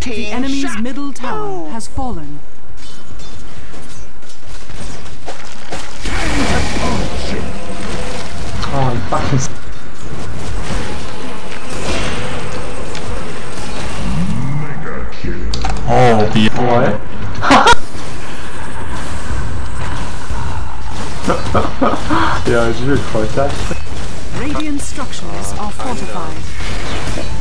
The enemy's middle tower has fallen. Oh, I'm fucking. Mega kill. Oh, the What? Yeah, it's really close actually. Radiant structures are fortified.